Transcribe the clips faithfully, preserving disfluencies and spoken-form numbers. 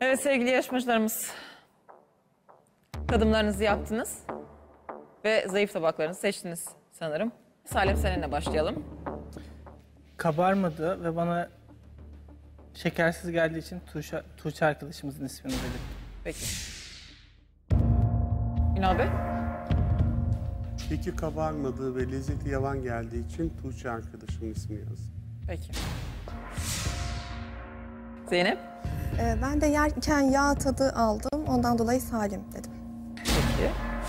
Evet sevgili yarışmacılarımız, tadımlarınızı yaptınız ve zayıf tabaklarınızı seçtiniz sanırım. Salim, seninle başlayalım. Kabarmadı ve bana şekersiz geldiği için Tuğçe, Tuğçe arkadaşımızın ismini belirttim. Peki. Ünal Bey? Keki kabarmadığı ve lezzeti yavan geldiği için Tuğçe arkadaşımın ismini yazdım. Peki. Zeynep? Ee, ben de yerken yağ tadı aldım. Ondan dolayı Salim dedim. Peki.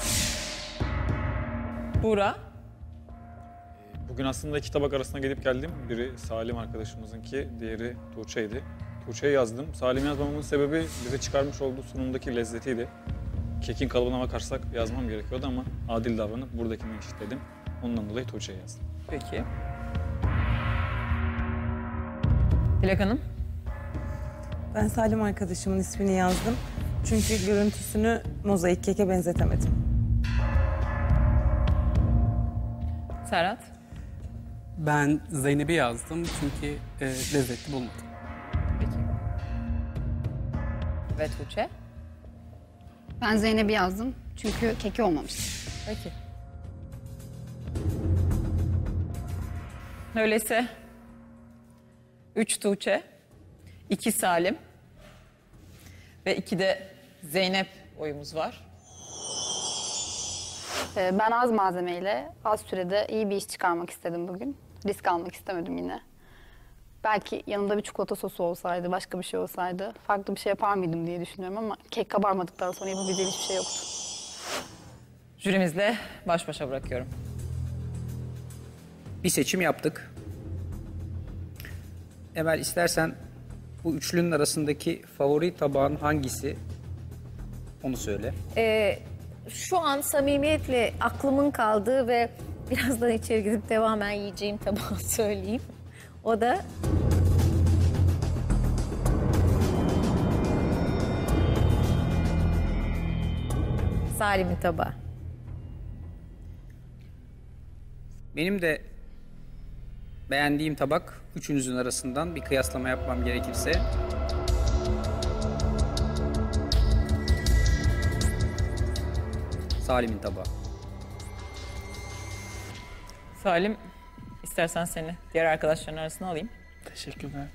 Buğra? Bugün aslında iki tabak arasında gidip geldim. Biri Salim arkadaşımızınki, diğeri Tuğçe'ydi. Tuğçe'yi yazdım. Salim yazmamın sebebi bize çıkarmış olduğu sunumdaki lezzetiydi. Kekin kalıbına bakarsak yazmam gerekiyordu ama adil davranıp buradakinden eşitledim. Ondan dolayı Tuğçe'yi yazdım. Peki. Dilek Hanım? Ben Salim arkadaşımın ismini yazdım. Çünkü görüntüsünü mozaik keke benzetemedim. Serhat? Ben Zeynep'i yazdım çünkü e, lezzetli bulmadım. Peki. Ve Tuğçe? Ben Zeynep'i yazdım çünkü keki olmamış. Peki. Öyleyse üç Tuğçe, iki Salim ve iki de Zeynep oyumuz var. Ee, ben az malzemeyle, az sürede iyi bir iş çıkarmak istedim bugün. Risk almak istemedim yine. Belki yanımda bir çikolata sosu olsaydı, başka bir şey olsaydı farklı bir şey yapar mıydım diye düşünüyorum ama kek kabarmadıktan sonra yapabileceğim hiçbir şey yoktu. Jürimizle baş başa bırakıyorum. Bir seçim yaptık. Emel, istersen bu üçlünün arasındaki favori tabağın hangisi? Onu söyle. Ee, şu an samimiyetle aklımın kaldığı ve birazdan içeri gidip devamen yiyeceğim tabağı söyleyeyim. O da Salim'in tabağı. Benim de beğendiğim tabak üçünüzün arasından bir kıyaslama yapmam gerekirse Salim'in tabağı. Salim, istersen seni diğer arkadaşların arasına alayım. Teşekkürler.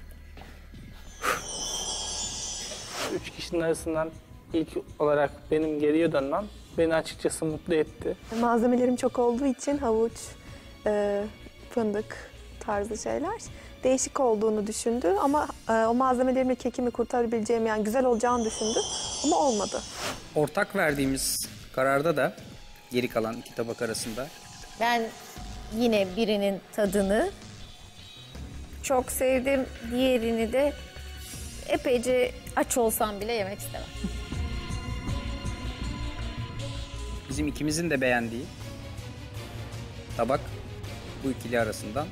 Üç kişinin arasından ilk olarak benim geriye dönmem beni açıkçası mutlu etti. Malzemelerim çok olduğu için havuç, e, fındık tarzı şeyler değişik olduğunu düşündü ama e, o malzemelerimle kekimi kurtarabileceğim, yani güzel olacağını düşündü ama olmadı. Ortak verdiğimiz kararda da geri kalan iki tabak arasında Ben yine birinin tadını çok sevdim. Diğerini de epeyce aç olsam bile yemek istemem. bizim ikimizin de beğendiği tabak bu ikili arasından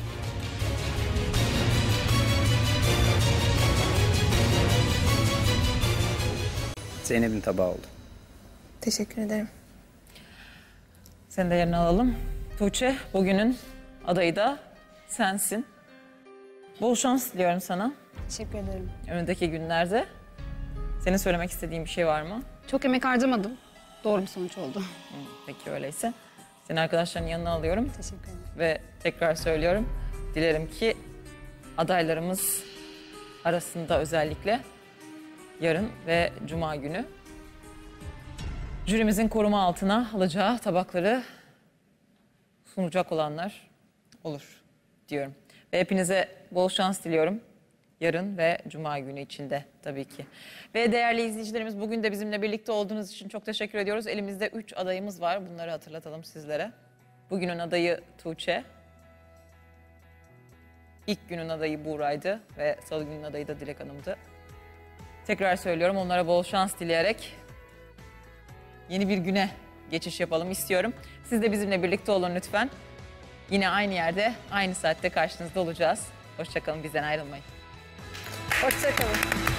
Zeynep'in tabağı oldu. Teşekkür ederim. Seni de yerine alalım. Tuğçe, bugünün adayı da sensin. Bol şans diliyorum sana. Teşekkür ederim. Önündeki günlerde. Senin söylemek istediğin bir şey var mı? Çok emek harcamadım. Doğru bir sonuç oldu. Hı, peki öyleyse. Seni arkadaşların yanına alıyorum. Teşekkür ederim. Ve tekrar söylüyorum. Dilerim ki adaylarımız arasında özellikle yarın ve cuma günü jürimizin koruma altına alacağı tabakları sunacak olanlar olur diyorum. Ve hepinize bol şans diliyorum. Yarın ve cuma günü içinde tabii ki. Ve değerli izleyicilerimiz, bugün de bizimle birlikte olduğunuz için çok teşekkür ediyoruz. Elimizde üç adayımız var. Bunları hatırlatalım sizlere. Bugünün adayı Tuğçe. İlk günün adayı Buğra'ydı ve salı günün adayı da Dilek Hanım'dı. Tekrar söylüyorum, onlara bol şans dileyerek yeni bir güne geçiş yapalım istiyorum. Siz de bizimle birlikte olun lütfen. Yine aynı yerde, aynı saatte karşınızda olacağız. Hoşça kalın, bizden ayrılmayın. Hoşça kalın.